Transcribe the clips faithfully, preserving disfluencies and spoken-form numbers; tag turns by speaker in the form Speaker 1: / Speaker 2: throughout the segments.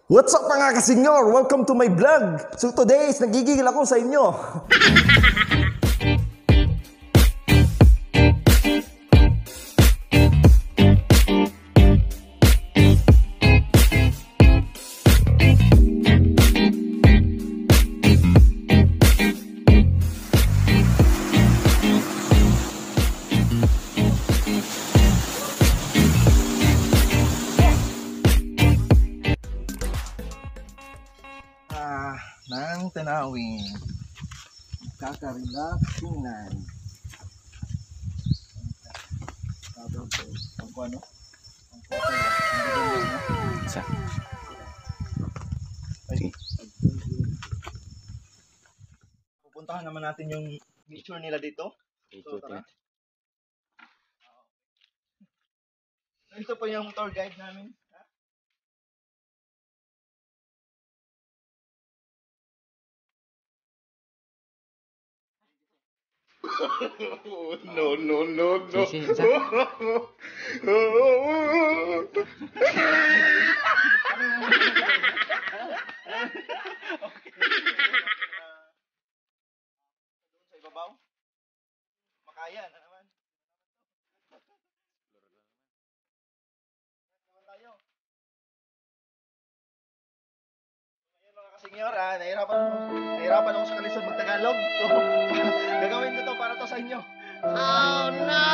Speaker 1: What's up mga kasenyor? Welcome to my vlog. So today is nagigigil ako sa inyo. Nang tanawin, kakarelaxingan. Ang ano?
Speaker 2: Sa.
Speaker 1: Pupuntahan naman natin yung nature nila dito. So, tara. Ito po yung tour guide namin.
Speaker 3: no, no, no, no.
Speaker 2: Sí, sí, exacto.
Speaker 1: Sa ibabaw. Makaya na naman. Naman tayo. Ngayon mga kasenyor, ah, nahirapan ako. Nahirapan ako sa kalisod mag-Tagalog. So, gagawin ko to para to sa inyo.
Speaker 3: Oh no!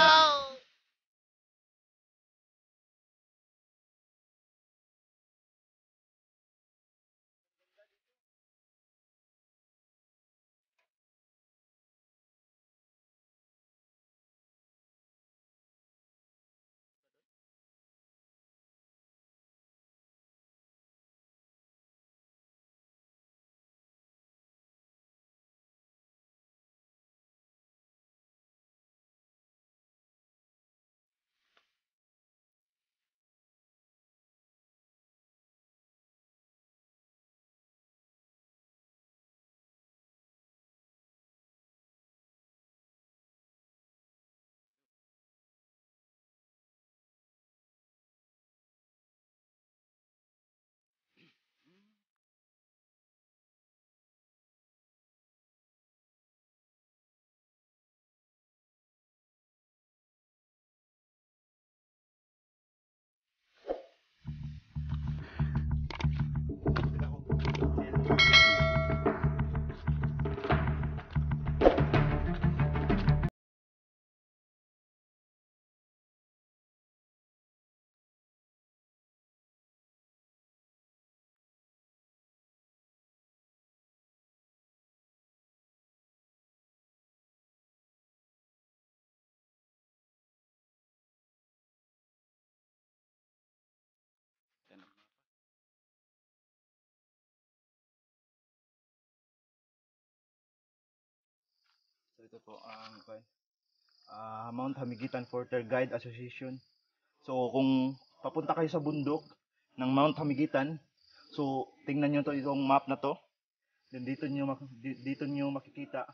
Speaker 1: So ito po ang uh, Mount.hamiguitan Porter Guide Association. So kung papunta kayo sa bundok ng Mount.hamiguitan, so tingnan niyo to itong map na to. Then dito niyo dito niyo makikita.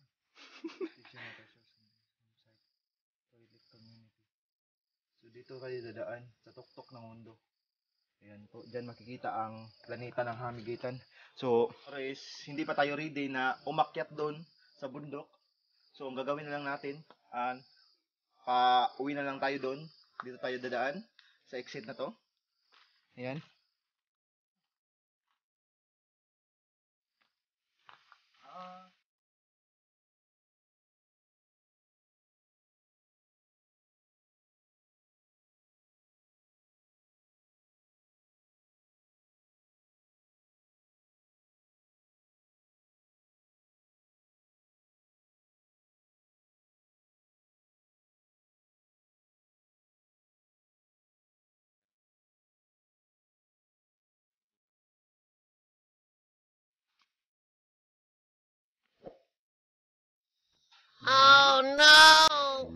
Speaker 1: So dito kayo dadaan sa tuktok ng mundo. Ayan po, diyan makikita ang planeta ng Hamiguitan. So, is hindi pa tayo ready na umakyat doon sa bundok. So, ang gagawin na lang natin, uh, pa-uwi na lang tayo doon. Dito tayo dadaan sa exit na to. Ayan.
Speaker 3: Oh no!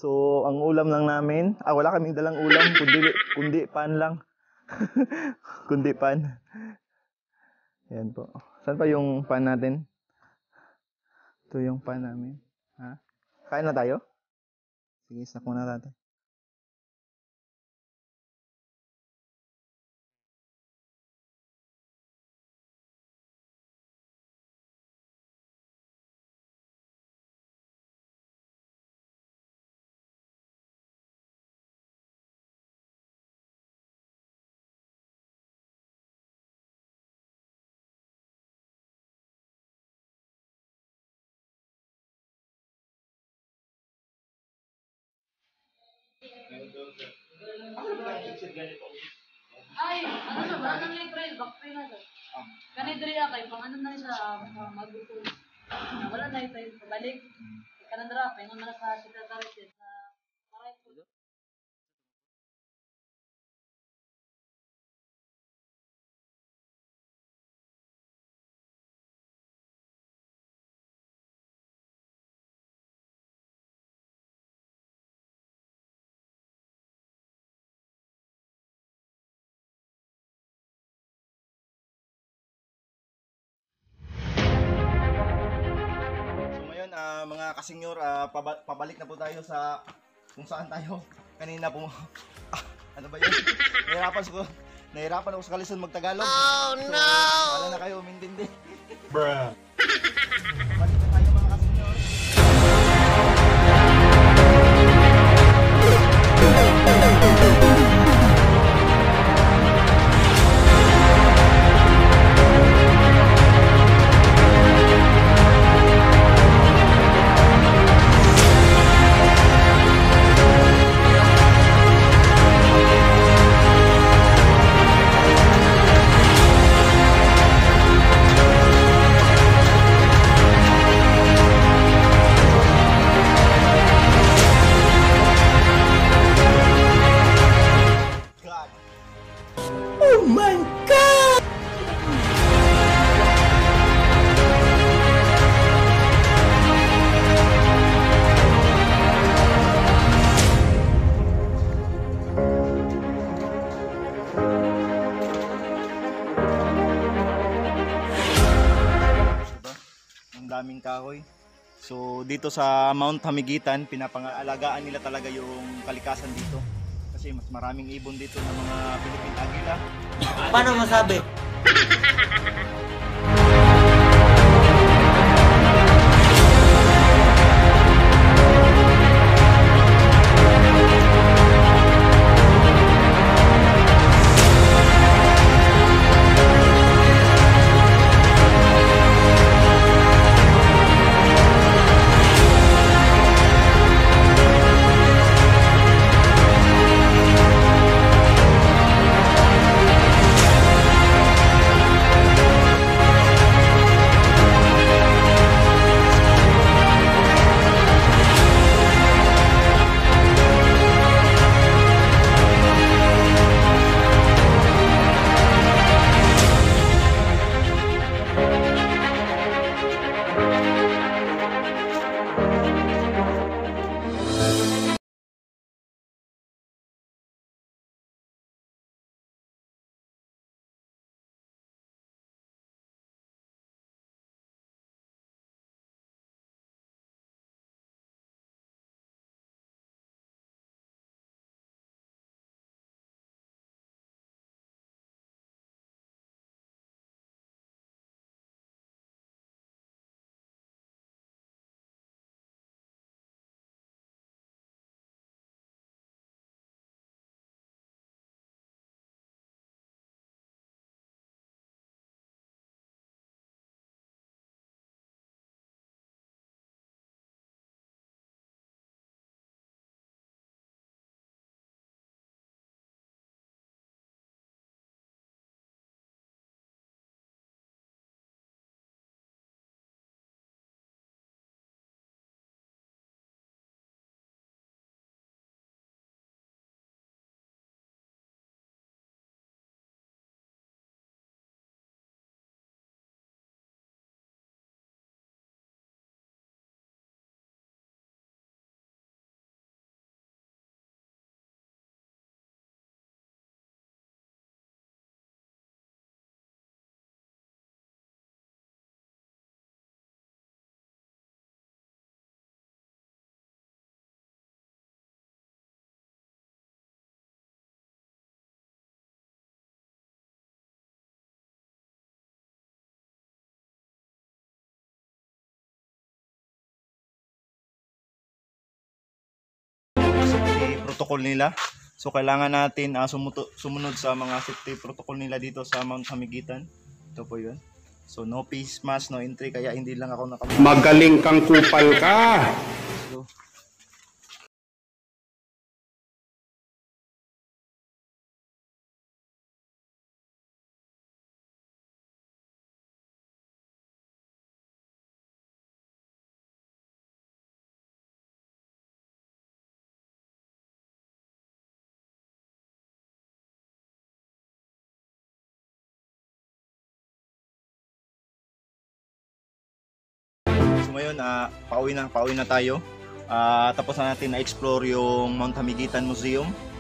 Speaker 1: So, ang ulam lang namin, ah, wala kaming dalang ulam, kundi, kundi pan lang. Kundi pan. Yan po. Saan pa yung pan natin? Ito yung pan namin. Ha? Kain na tayo? Sige, snack muna natin.
Speaker 4: Ay, ano sa ba? Ano na trail? Back trail na to. Kanay diri kay pang ano na siya magbuto. Wala na trail pabalik. Kanan dira pa ingon na sa secretary sa rightful.
Speaker 1: Uh, mga kasenyor, uh, paba pabalik na po tayo sa kung saan tayo kanina po. Ah, ano ba yun? Nahirapan ko. Nahirapan ako sa kalison magtagalog.
Speaker 3: Oh
Speaker 1: so,
Speaker 3: no!
Speaker 1: Wala na kayo, umintindi.
Speaker 2: Bruh.
Speaker 1: Balik na tayo mga kasenyor. Daming kahoy. So dito sa Mount.hamiguitan, pinapangaalagaan nila talaga yung kalikasan dito. Kasi mas maraming ibon dito ng mga Philippine agila.
Speaker 5: Paano masabi?
Speaker 1: protocol nila. So kailangan natin uh, sumuto, sumunod sa mga safety protocol nila dito sa Mount Hamiguitan. Ito po yun. So no face mask, no entry, kaya hindi lang ako nakamask.
Speaker 2: Magaling kang kupal ka.
Speaker 1: So, So ngayon, uh, pauwi na, pauwi na tayo. Uh, tapos na natin na-explore yung Mount Hamiguitan Museum.